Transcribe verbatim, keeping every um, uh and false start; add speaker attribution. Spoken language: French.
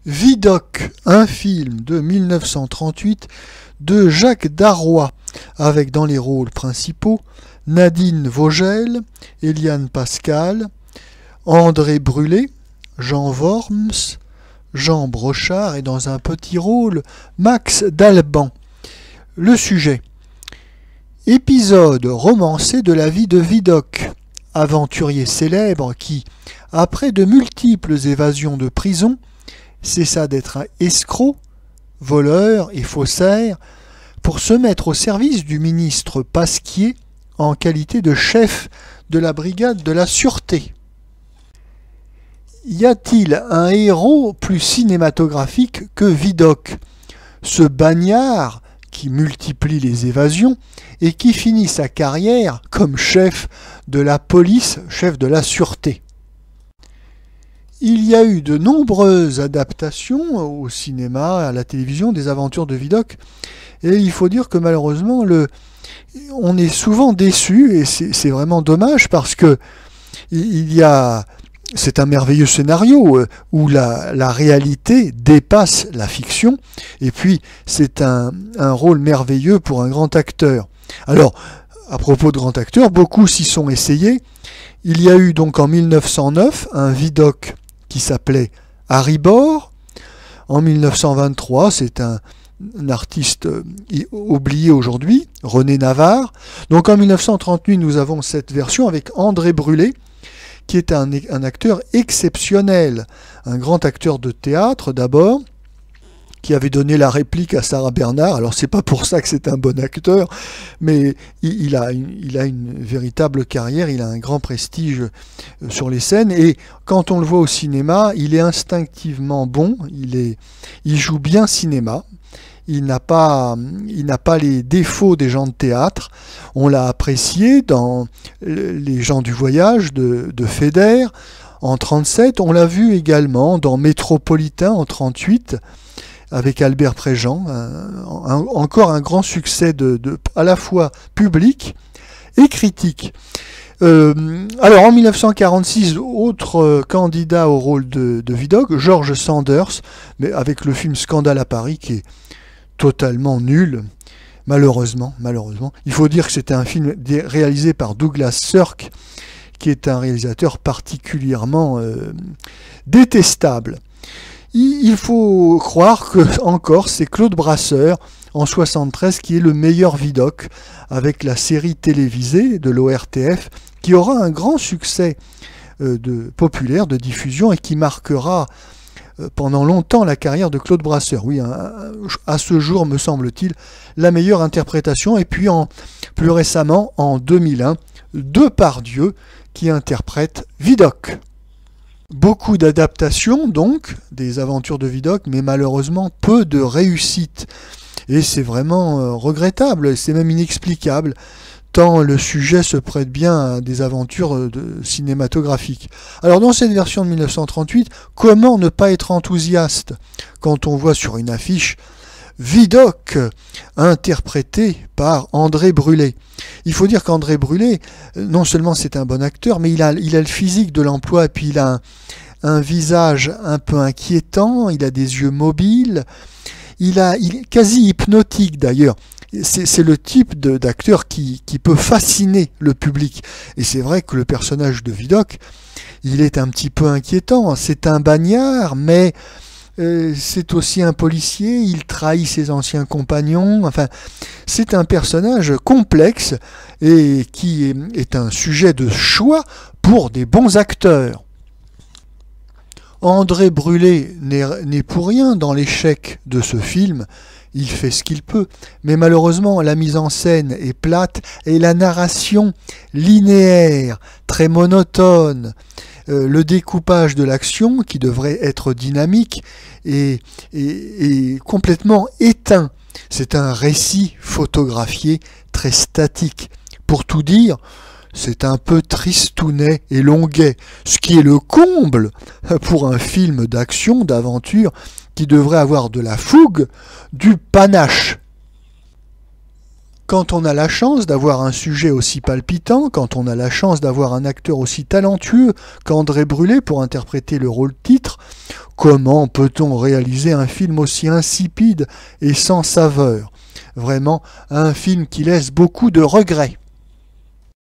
Speaker 1: Vidocq, un film de mille neuf cent trente-huit de Jacques Darrois, avec dans les rôles principaux Nadine Vogel, Eliane Pascal, André Brulé, Jean Worms, Jean Brochard et dans un petit rôle Max Dalban. Le sujet: épisode romancé de la vie de Vidocq, aventurier célèbre qui, après de multiples évasions de prison, cessa d'être un escroc, voleur et faussaire pour se mettre au service du ministre Pasquier en qualité de chef de la brigade de la sûreté. Y a-t-il un héros plus cinématographique que Vidocq, ce bagnard qui multiplie les évasions et qui finit sa carrière comme chef de la police, chef de la sûreté? Il y a eu de nombreuses adaptations au cinéma, à la télévision, des aventures de Vidocq, et il faut dire que malheureusement, le, on est souvent déçu, et c'est vraiment dommage parce que il y a, c'est un merveilleux scénario où la, la réalité dépasse la fiction, et puis c'est un, un rôle merveilleux pour un grand acteur. Alors, à propos de grand acteur, beaucoup s'y sont essayés. Il y a eu donc en mille neuf cent neuf un Vidocq qui s'appelait Harry Bor. En mille neuf cent vingt-trois, c'est un, un artiste oublié aujourd'hui, René Navarre. Donc en mille neuf cent trente-huit, nous avons cette version avec André Brulé, qui est un, un acteur exceptionnel, un grand acteur de théâtre d'abord, qui avait donné la réplique à Sarah Bernard. Alors c'est pas pour ça que c'est un bon acteur, mais il, il, a une, il a une véritable carrière, il a un grand prestige sur les scènes, et quand on le voit au cinéma, il est instinctivement bon, il, est, il joue bien cinéma, il n'a pas, il n'a pas les défauts des gens de théâtre. On l'a apprécié dans Les gens du voyage de, de Feder en trente-sept, on l'a vu également dans Métropolitain en trente-huit, avec Albert Préjean, un, un, encore un grand succès de, de, à la fois public et critique. Euh, alors en mille neuf cent quarante-six, autre euh, candidat au rôle de, de Vidocq, George Sanders, mais avec le film Scandale à Paris qui est totalement nul, malheureusement. malheureusement. Il faut dire que c'était un film réalisé par Douglas Sirk, qui est un réalisateur particulièrement euh, détestable. Il faut croire que encore c'est Claude Brasseur en soixante-treize qui est le meilleur Vidocq, avec la série télévisée de l'O R T F qui aura un grand succès euh, de, populaire de diffusion et qui marquera euh, pendant longtemps la carrière de Claude Brasseur. Oui, un, à ce jour me semble-t-il la meilleure interprétation. Et puis en, plus récemment en deux mille un, Depardieu qui interprète Vidocq. Beaucoup d'adaptations donc des aventures de Vidocq, mais malheureusement peu de réussite. Et c'est vraiment euh, regrettable, c'est même inexplicable, tant le sujet se prête bien à des aventures de, cinématographiques. Alors dans cette version de mille neuf cent trente-huit, comment ne pas être enthousiaste quand on voit sur une affiche Vidocq, interprété par André Brulé. Il faut dire qu'André Brulé, non seulement c'est un bon acteur, mais il a, il a le physique de l'emploi, et puis il a un, un visage un peu inquiétant, il a des yeux mobiles, il, a, il est quasi hypnotique d'ailleurs. C'est le type d'acteur qui, qui peut fasciner le public. Et c'est vrai que le personnage de Vidocq, il est un petit peu inquiétant. C'est un bagnard, mais Euh, c'est aussi un policier, il trahit ses anciens compagnons, enfin, c'est un personnage complexe et qui est, est un sujet de choix pour des bons acteurs. André Brulé n'est pour rien dans l'échec de ce film, il fait ce qu'il peut, mais malheureusement la mise en scène est plate et la narration linéaire, très monotone. Euh, le découpage de l'action, qui devrait être dynamique, est, est, est complètement éteint. C'est un récit photographié très statique. Pour tout dire, c'est un peu tristounet et longuet, ce qui est le comble pour un film d'action, d'aventure, qui devrait avoir de la fougue, du panache. Quand on a la chance d'avoir un sujet aussi palpitant, quand on a la chance d'avoir un acteur aussi talentueux qu'André Brulé pour interpréter le rôle titre, Comment peut-on réaliser un film aussi insipide et sans saveur? Vraiment un film qui laisse beaucoup de regrets.